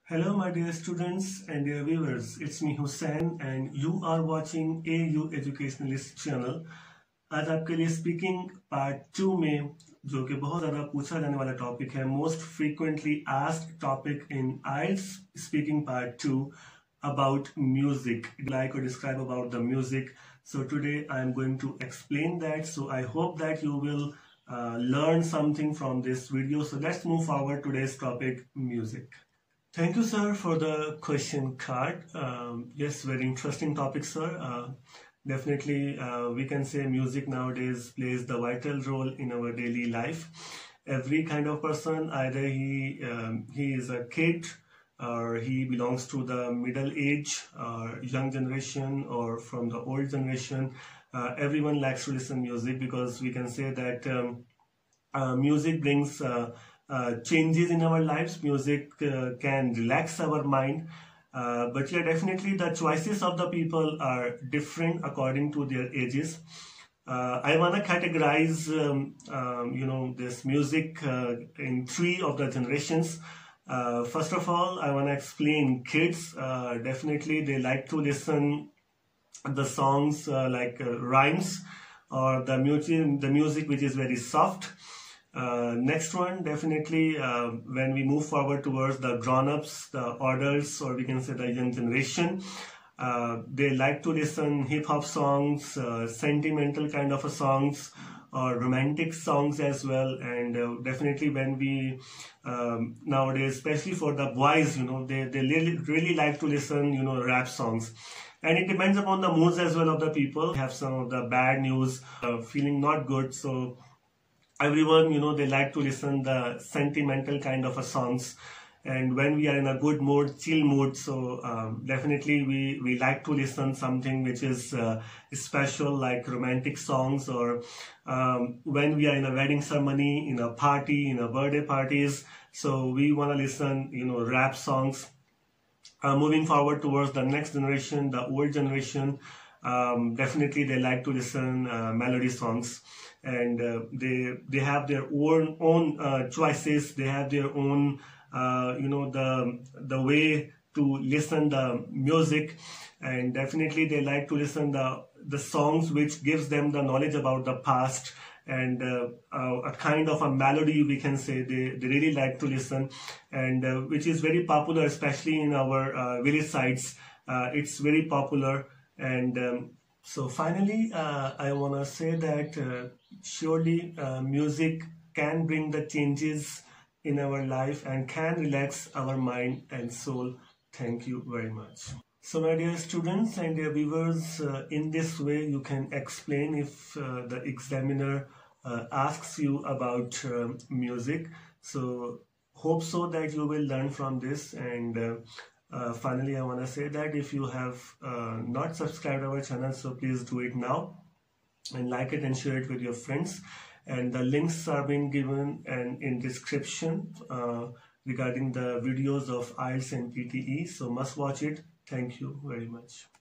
Hello my dear students and dear viewers, it's me Hussain and you are watching AU Educationalist channel। आज आपके लिए speaking part 2 में जो कि बहुत ज़्यादा पूछा जाने वाला टॉपिक है, most frequently asked topic in IELTS speaking part 2 about music. Like to describe about the music. So today I am going to explain that. So I hope that you will learn something from this video. So let's move forward today's topic, music. Thank you, sir, for the question card. Yes, very interesting topic, sir. Definitely, we can say music nowadays plays the vital role in our daily life. Every kind of person, either he is a kid or he belongs to the middle age or young generation or from the old generation, everyone likes to listen music because we can say that music brings changes in our lives. Music can relax our mind, but yeah, definitely the choices of the people are different according to their ages. I want to categorize this music in 3 of the generations. First of all, I want to explain kids. Definitely they like to listen the songs like rhymes or the music which is very soft. Next one, definitely when we move forward towards the grown-ups, the adults, or we can say the young generation, they like to listen hip-hop songs, sentimental kind of songs, or romantic songs as well. And definitely when we nowadays, especially for the boys, they really like to listen rap songs. And it depends upon the moods as well of the people. Have some of the bad news, feeling not good, so everyone, they like to listen the sentimental kind of songs. And when we are in a good mood, chill mood, so definitely we like to listen something which is special, like romantic songs, or when we are in a wedding ceremony, in a party, in a birthday parties, so we want to listen, rap songs. Moving forward towards the next generation, the old generation, definitely they like to listen melody songs, and they have their own choices. They have their own the way to listen the music, and definitely they like to listen the songs which gives them the knowledge about the past, and a kind of a melody, we can say, they really like to listen, and which is very popular, especially in our village sites. It's very popular. And so finally, I want to say that surely music can bring the changes in our life and can relax our mind and soul. Thank you very much. So my dear students and dear viewers, in this way you can explain if the examiner asks you about music. So hope so that you will learn from this. And finally, I want to say that if you have not subscribed our channel, so please do it now and like it and share it with your friends. And the links are being given and in description regarding the videos of IELTS and PTE. So must watch it. Thank you very much.